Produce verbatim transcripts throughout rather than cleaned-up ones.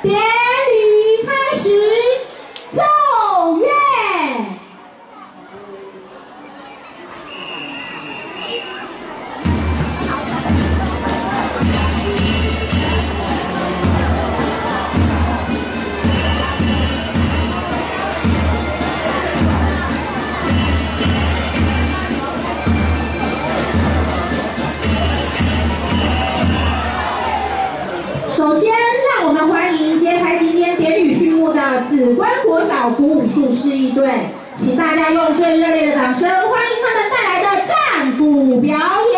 典礼开始，奏乐。首先，让我们欢迎揭开今天典礼序幕的紫关国小鼓武术示意队，请大家用最热烈的掌声欢迎他们带来的战鼓表演。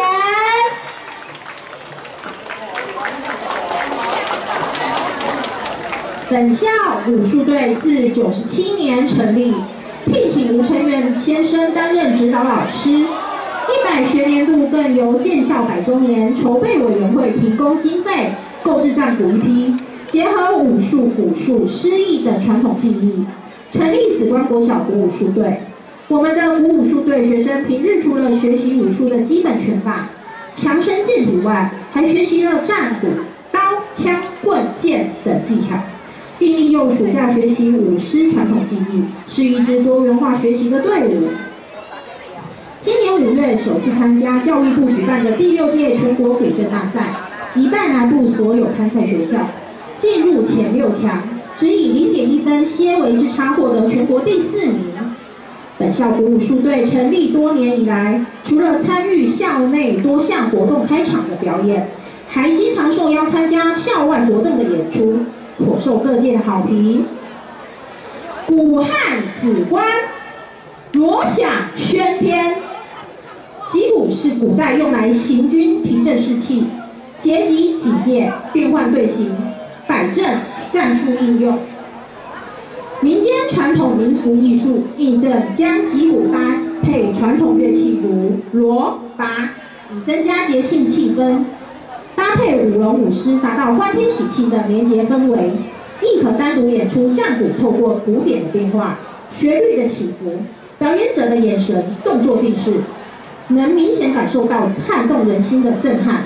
本校武术队自九十七年成立，聘请吴承元先生担任指导老师。一百学年度更由建校百周年筹备委员会提供经费。购置战鼓一批，结合武术、古术、诗意等传统技艺，成立紫关国小鼓武术队。我们的鼓武术队学生平日除了学习武术的基本拳法、强身健体外，还学习了战鼓、刀、枪、棍、剑等技巧，并利用暑假学习舞狮传统技艺，是一支多元化学习的队伍。今年五月首次参加教育部举办的第六届全国古筝大赛。击败南部所有参赛学校，进入前六强，只以零点一分些微之差获得全国第四名。本校鼓武术队成立多年以来，除了参与校内多项活动开场的表演，还经常受邀参加校外活动的演出，颇受各界的好评。鼓汉紫关，锣响喧天。击鼓是古代用来行军提振士气。结集警戒，变换队形，摆阵战术应用。民间传统民俗艺术印证将击鼓搭配传统乐器如锣、拔，以增加节庆气氛；搭配舞龙舞狮，达到欢天喜气的连结氛围。亦可单独演出战鼓透过鼓点的变化、旋律的起伏，表演者的眼神、动作定势，能明显感受到撼动人心的震撼。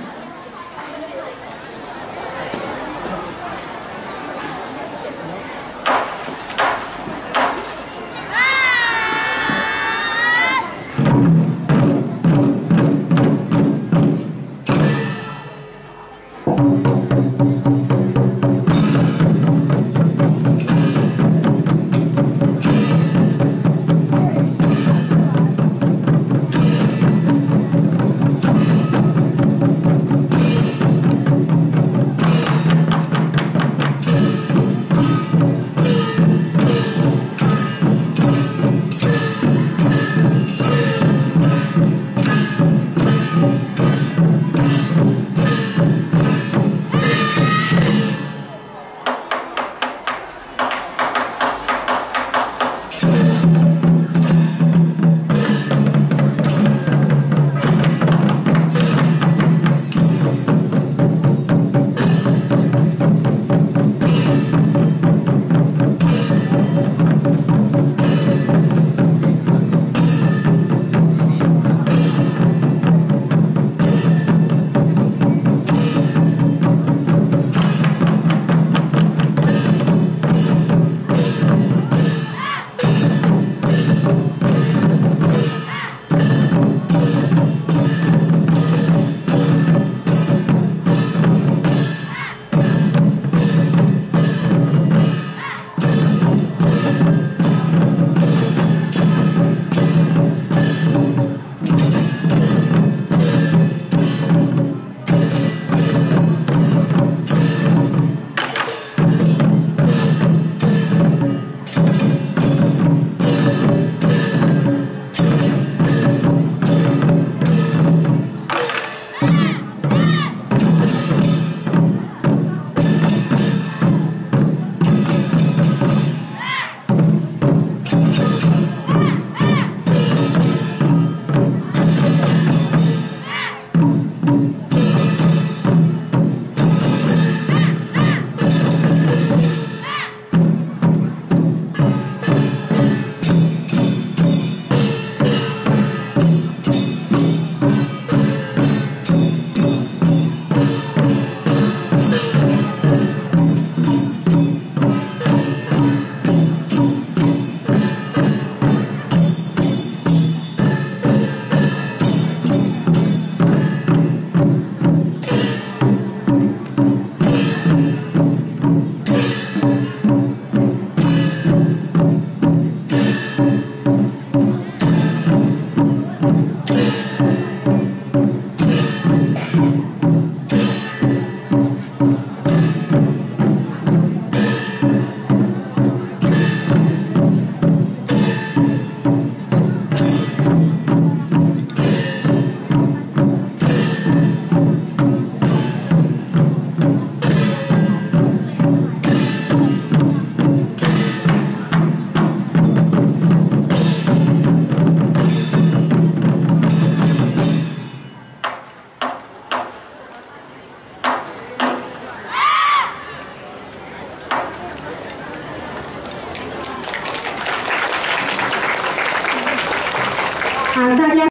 啊，大家。